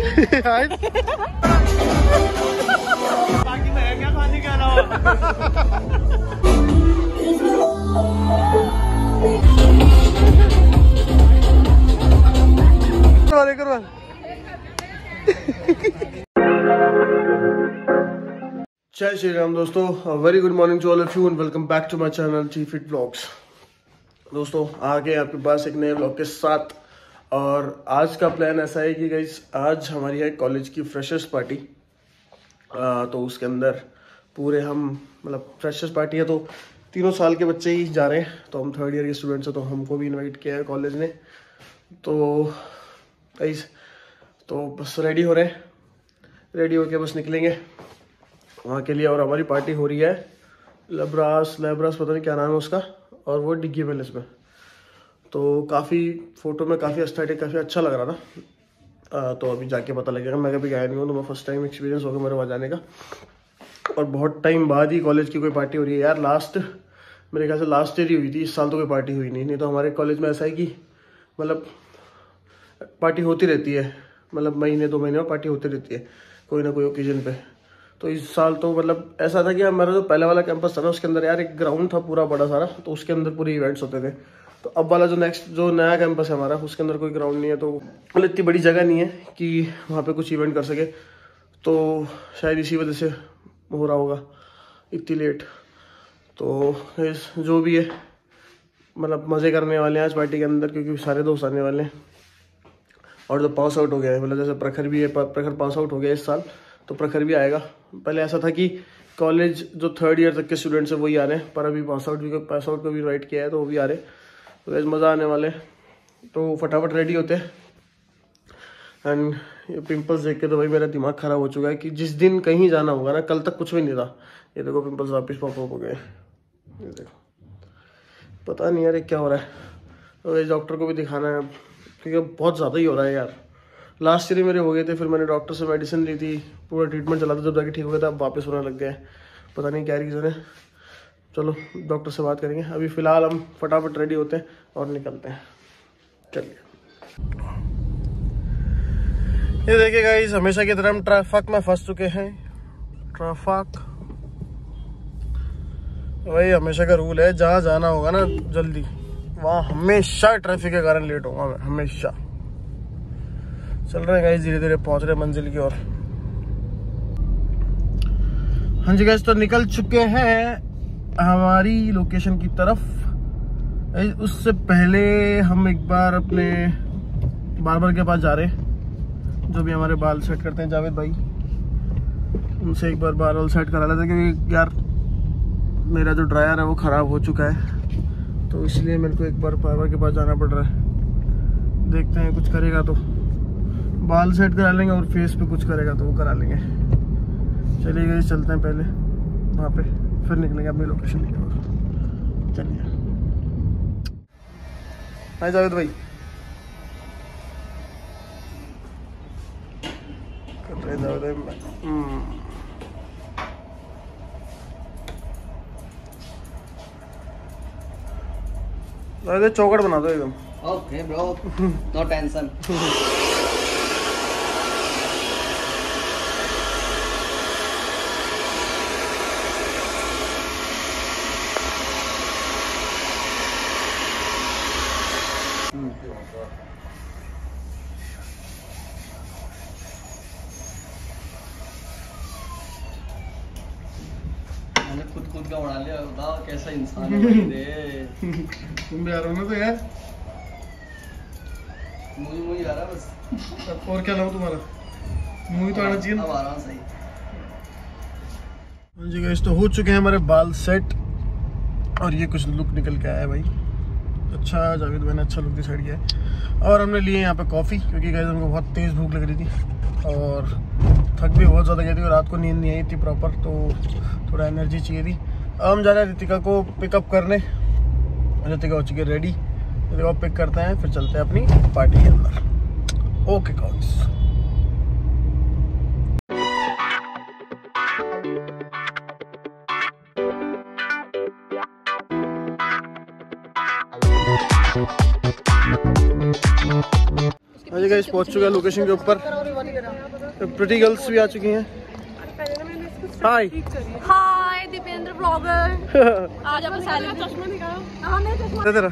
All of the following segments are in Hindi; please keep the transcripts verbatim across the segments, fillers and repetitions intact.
बाकी मैं क्या खाने के अलावा। जय श्री राम दोस्तों, very good morning to all of you and welcome back to my channel T fit blogs. दोस्तों आगे आपके पास एक नए ब्लॉग के साथ, और आज का प्लान ऐसा है कि गाइस आज हमारी है कॉलेज की फ्रेशर्स पार्टी। तो उसके अंदर पूरे हम मतलब फ्रेशर्स पार्टी है तो तीनों साल के बच्चे ही जा रहे हैं, तो हम थर्ड ईयर के स्टूडेंट्स हैं तो हमको भी इनवाइट किया है कॉलेज ने। तो गाइस तो बस रेडी हो रहे हैं, रेडी होके बस निकलेंगे वहाँ के लिए। और हमारी पार्टी हो रही है लेब्रास लेब्रास पता नहीं क्या नाम है उसका, और वो डिग्गी पैलेस में। तो काफ़ी फ़ोटो में काफ़ी एस्थेटिक काफ़ी अच्छा लग रहा था। आ, तो अभी जाके पता लगेगा, मैं कभी गया नहीं हूँ तो मैं फर्स्ट टाइम एक्सपीरियंस होगा मेरे वहाँ जाने का। और बहुत टाइम बाद ही कॉलेज की कोई पार्टी हो रही है यार। लास्ट मेरे ख्याल से लास्ट ईयर ही हुई थी, इस साल तो कोई पार्टी हुई नहीं। नहीं तो हमारे कॉलेज में ऐसा है कि मतलब पार्टी होती रहती है, मतलब महीने दो महीने में पार्टी होती रहती है कोई ना कोई ओकेजन पे। तो इस साल तो मतलब ऐसा था कि हमारा जो पहले वाला कैंपस था ना उसके अंदर यार एक ग्राउंड था पूरा बड़ा सारा, तो उसके अंदर पूरे इवेंट्स होते थे। तो अब वाला जो नेक्स्ट जो नया कैंपस है हमारा उसके अंदर कोई ग्राउंड नहीं है, तो मतलब इतनी बड़ी जगह नहीं है कि वहाँ पे कुछ इवेंट कर सके। तो शायद इसी वजह से हो रहा होगा इतनी लेट। तो इस जो भी है मतलब मज़े करने वाले हैं आज पार्टी के अंदर, क्योंकि सारे दोस्त आने वाले हैं। और जो पास आउट हो गया है, मतलब जैसे प्रखर भी है, प्रखर पास आउट हो गया इस साल, तो प्रखर भी आएगा। पहले ऐसा था कि कॉलेज जो थर्ड ईयर तक के स्टूडेंट्स हैं वही आ रहे हैं, पर अभी पास आउट भी पास आउट को भी इनवाइट किया है तो वो भी आ रहे हैं। तो वैसे मज़ा आने वाले। तो फटाफट रेडी होते हैं। एंड ये पिंपल्स देख के तो भाई मेरा दिमाग ख़राब हो चुका है कि जिस दिन कहीं जाना होगा ना, कल तक कुछ भी नहीं था, ये देखो पिंपल्स वापस पॉप अप हो गए। ये देखो पता नहीं यार ये क्या हो रहा है। तो वैसे डॉक्टर को भी दिखाना है क्योंकि बहुत ज़्यादा ही हो रहा है यार। लास्ट ईयर मेरे हो गए थे, फिर मैंने डॉक्टर से मेडिसिन ली थी, पूरा ट्रीटमेंट चला था, जब जाके ठीक हो गया था अब वापस होने लग गया है। पता नहीं क्या रीज़न है, चलो डॉक्टर से बात करेंगे। अभी फ़िलहाल हम फटाफट रेडी होते हैं और निकलते हैं। चलिए ये देखिए गाइस, हमेशा की तरह हम ट्रैफिक में फंस चुके हैं। ट्रैफिक वही हमेशा का रूल है, जहाँ जाना होगा ना जल्दी वहाँ हमेशा ट्रैफिक के कारण लेट होगा मैं, हमेशा। चल रहे हैं गाइस, धीरे धीरे पहुंच रहे हैं मंजिल की ओर। हाँ जी गाइस, तो निकल चुके हैं हमारी लोकेशन की तरफ। उससे पहले हम एक बार अपने बार्बर के पास जा रहे हैं, जो भी हमारे बाल सेट करते हैं, जावेद भाई, उनसे एक बार बाल सेट करा लेते हैं, क्योंकि यार मेरा जो ड्रायर है वो ख़राब हो चुका है, तो इसलिए मेरे को एक बार बार्बर के पास जाना पड़ रहा है। देखते हैं कुछ करेगा तो बाल सेट करा लेंगे, और फेस पे कुछ करेगा तो वो करा लेंगे। चलिए गाइस चलते हैं पहले वहाँ पे, फिर निकलेंगे अपनी लोकेशन की ओर। चलिए हाय जावेद भाई, जावेद भाई चौकट बना दो एकदम। Okay bro, no tension. मैंने खुद खुद का बना लिया, बताओ कैसा इंसान है रे। तुम भी आ रहे हो ना तो यार, मुझे मुझे आ रहा बस। और क्या लाऊं तुम्हारा, मुझे तो आना चाहिए ना। अब आ रहा हूँ सही। हाँ जी गाइस, तो हो चुके हैं हमारे बाल सेट, और ये कुछ लुक निकल के आया है भाई। अच्छा जावेद मैंने अच्छा लुक डिसाइड किया है। और हमने लिए यहाँ पे कॉफ़ी, क्योंकि गाइस हमको बहुत तेज़ भूख लग रही थी और थक भी बहुत ज़्यादा गई थी, और रात को नींद नहीं आई थी प्रॉपर, तो थोड़ा एनर्जी चाहिए थी। अब हम जा रहे हैं रितिका को पिकअप करने। रितिका हो चुकी है रेडी, रितिका पिक करते हैं, फिर चलते हैं अपनी पार्टी के अंदर। ओके गाइस, अजय गाइस पहुंच चुका है लोकेशन के ऊपर। प्रिटी गर्ल्स भी आ चुकी हैं। Hi hi Dipendra blogger. आज अपन साले चश्मा दिखाओ। हां मेरा चश्मा तेरा।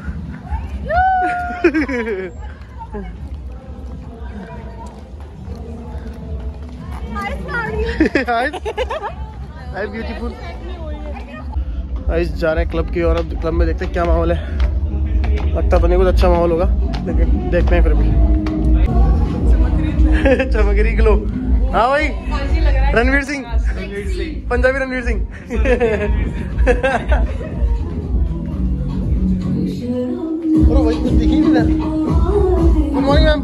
हाय हाय ब्यूटीफुल। गाइस जा रहे हैं क्लब की और अब क्लब में देखते हैं क्या माहौल है। लगता तो नहीं कुछ अच्छा माहौल होगा, लेकिन देखते हैं फिर भी। चमकरी ग्लो। हाँ भाई रणवीर सिंह, पंजाबी रणवीर सिंह। अरे भाई कुछ दिख ही नहीं रहा। Good morning ma'am.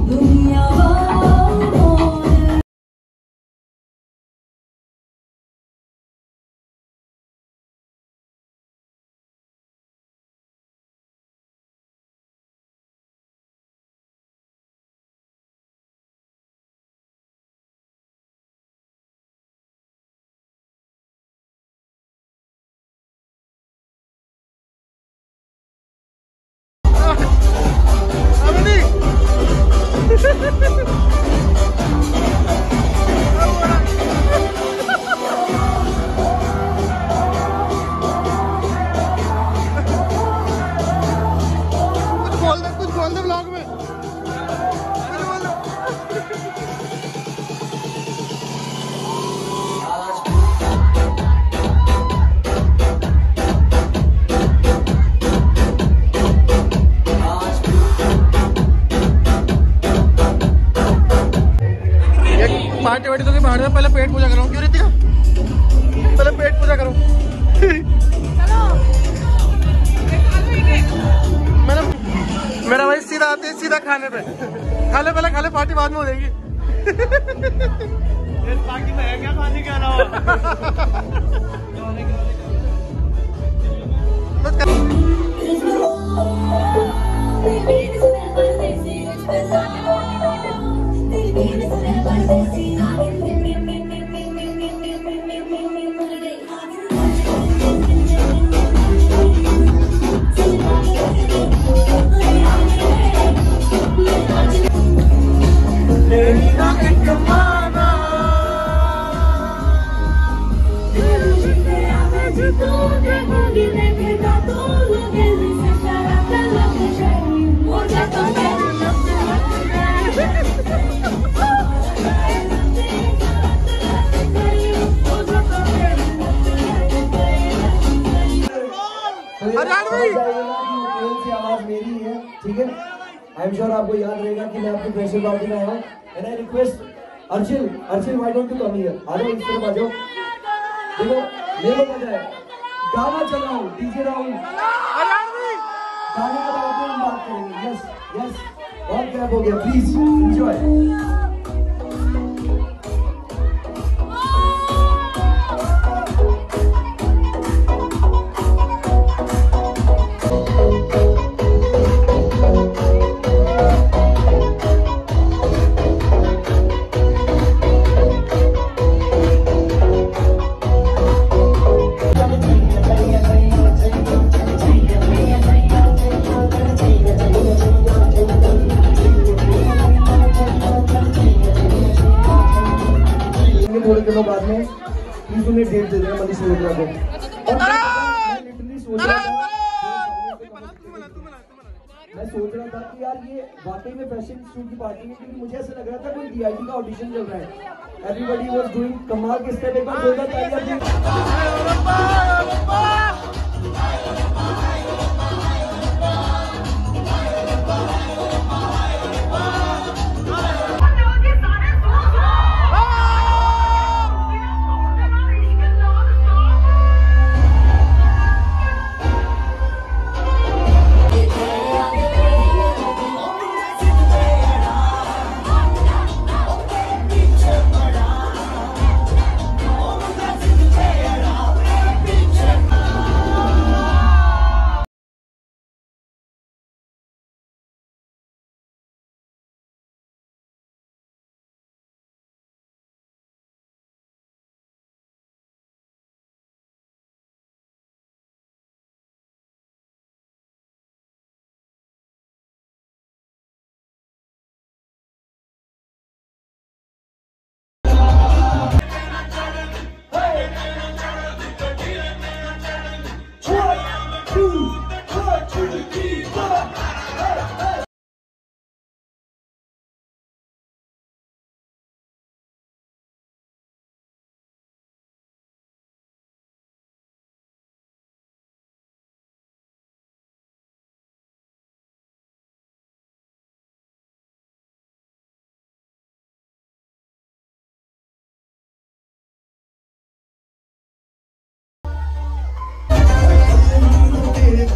पार्टी वार्टी तो पहाड़ में पहले पेट पूजा करो। क्यों रितिका? पहले पेट पूजा करो। मेरा मेरा भाई सीधा आते है सीधा खाने पे। खा ले पहले, खा ले, पार्टी बाद में हो जाएगी। पार्टी में है क्या खाने के अलावा? आवाज मेरी है, ठीक है। आई एम श्योर आपको याद रहेगा कि मैं आपकी फ्रेशर पार्टी में आया हूँ। And I request Archil, Archil why don't you come here? आ जाओ इस तरफ आ जाओ। देखो ले लो बजाए, गाना चलाओ, डीजे राहुल, गाने के बाद में हम बात करेंगे। यस यस, बहुत गैप हो गया, प्लीज एंजॉय। थोड़े दिनों बाद में प्लीज उन्हें डेट दे देना मनीष मल्होत्रा को। मैं लिटरली सोच रहा था मैं सोच रहा था कि यार ये वाकई में फैशन शो की पार्टी है, क्योंकि मुझे ऐसा लग रहा था कोई डीआईटी का ऑडिशन चल रहा है। एवरीबॉडी वाज डूइंग कमाल के स्टेप। एक बार बोलना चाहिए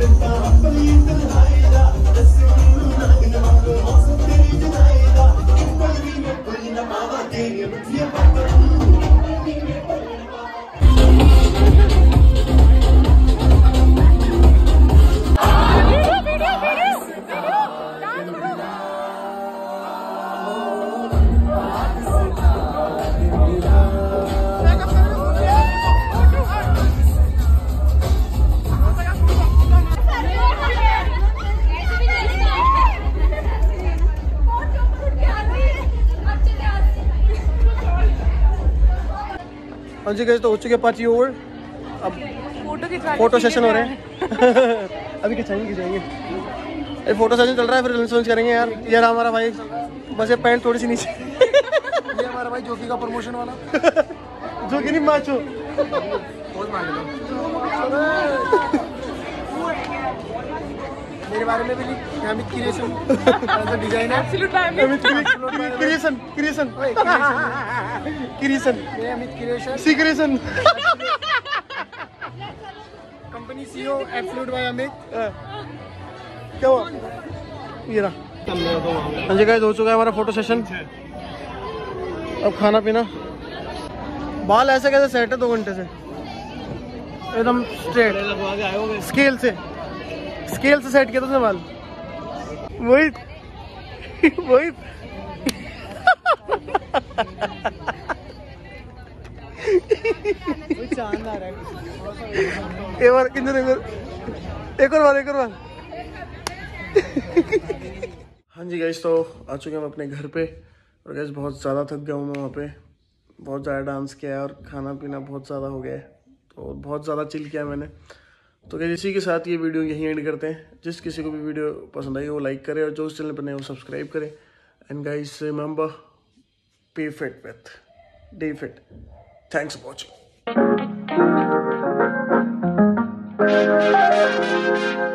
हाँ जी गाइस, तो हो चुके पाँच ओवर। अब फोटो फोटो सेशन हो रहे हैं। अभी खिंचाएंगे खिंचाएंगे ये फोटो सेशन चल रहा है, फिर लंच वंच करेंगे यार। यार हमारा भाई बस ये पैंट थोड़ी सी नीचे। ये हमारा भाई जोकी का प्रमोशन वाला। जो कि नहीं माचो। मेरे बारे में भी लिख, Amit creation designer. Creation creation creation मैं Amit creation, C creation. Company CEO absolute by Amit. क्या हुआ? ये रहा। हाँ जी गाइस, हो चुका है हमारा फोटो सेशन। अब खाना पीना। बाल ऐसे कैसे सेट है दो घंटे से एकदम स्ट्रेट स्केल से स्केल से सेट किया था उसने बाल। वही वही शानदार है। एक बार किधर एक बार एक और बार एक और बार। हाँ जी गाइस, तो आ चुके हैं हम अपने घर पे। और गाइस बहुत ज़्यादा थक गया हूँ मैं वहाँ पे। बहुत ज़्यादा डांस किया है और खाना पीना बहुत ज़्यादा हो गया है, तो बहुत ज़्यादा चिल किया मैंने। तो गाइस इसी के साथ ये वीडियो यहीं एंड करते हैं। जिस किसी को भी वीडियो पसंद आई वो लाइक करे और जो उस चैनल पर नए वो सब्सक्राइब करे। And guys remember, be fit with day fit. Thanks for watching.